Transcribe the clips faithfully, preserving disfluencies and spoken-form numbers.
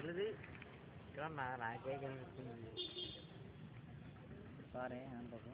ఇది ఇక్కడ నా నాకే కనిపిస్తుంది. సారీ అంతకు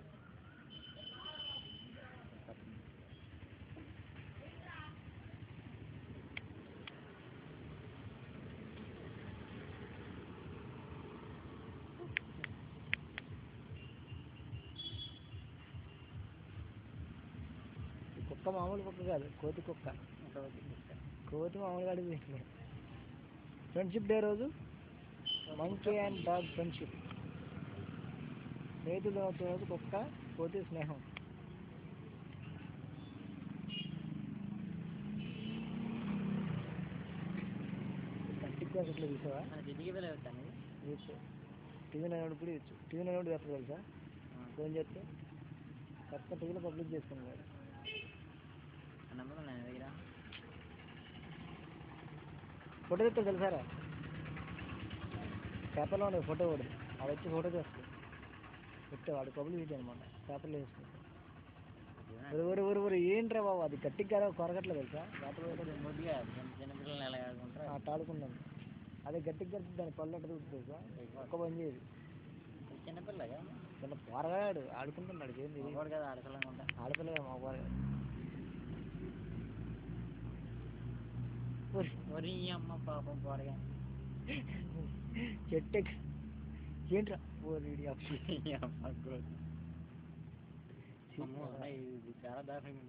కుక్క మామూలు కుక్క కాదు, కోతి కుక్క. కోతి కుక్క కోతి మామూలుగా అడిగి ఫ్రెండ్షిప్ డే రోజు మంకీ అండ్ డాగ్ ఫ్రెండ్షిప్. స్నేహితులు వచ్చిన రోజు కుక్క కోతి స్నేహం. కట్టిగా అట్లా చూసావా? టీవీ నైన్ కూడా ఇచ్చు. టీవీ నైన్ చేస్తారు తెలుసా? ఫోన్ చేస్తే కొత్త టీవీలో పబ్లిక్ చేసుకున్నాడు. ఫోటో తెస్తారు తెలుసారా? పేపర్లో ఉండదు ఫోటో కూడా, అది వచ్చి ఫోటో చేస్తాడు. చెప్తే వాడు పబ్లిసిటీ అనమాట, పేపర్లో వేసుకుంటాడు. ఊరు ఊరు ఊరు ఏంట్రా బాబు, అది గట్టిగా కదా కొరగట్లేదు తెలుసా? చిన్నపిల్లలు ఎలా ఆడుకుంటారు అట్లా ఆడుకుంటాను. అదే గట్టిగా గట్టి దాని పళ్ళు అట్లా తెలుసా? ఒక్క పని చేయదు. చిన్నపిల్లగా చిన్న పోరగాడు ఆడుకుంటున్నాడు. ఏంది కదా ఆడపిల్ల ఆడపిల్ల కదా మా పోరగాడు. ఒరి అమ్మ పాపం పోరగా చెట్టు ఏంట్రా చాలా దారుణంగా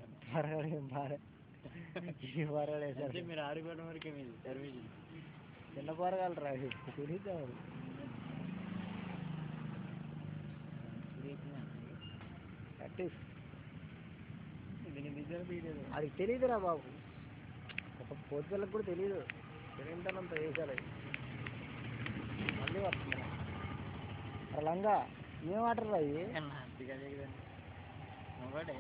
పోరగాడు. మీరు ఆడుకోవడం వరకే మీది సర్వీస్. చిన్న పోరగాలు రా తెలియదు. అది తెలియదురా బాబు, ఒక పోతి పిల్లకి కూడా తెలియదు. తెలియదంత వేసారు. మళ్ళీ వస్తుంది లంగా. ఏం ఆటలు అవి? మొగడే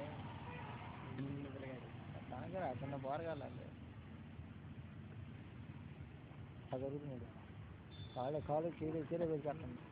చిన్న పోరగాలు జరుగుతున్నాడు. కాళ్ళు కాళ్ళు చీర చీర పెరిగేస్తాను.